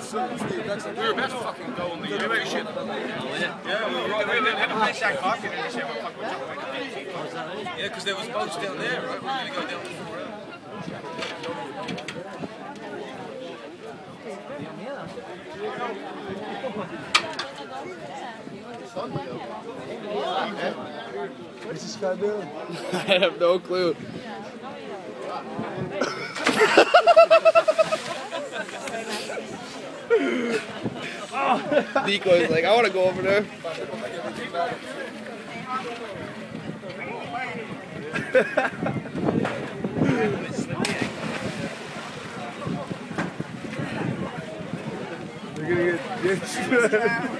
We were about to fucking go on the ship. Yeah, we were right. We never finished that coffee in the ship. Yeah, because there was boats down there, right? We were going to go down the shore. What's this guy doing? I have no clue. Decoy's like, I want to go over there. We're gonna get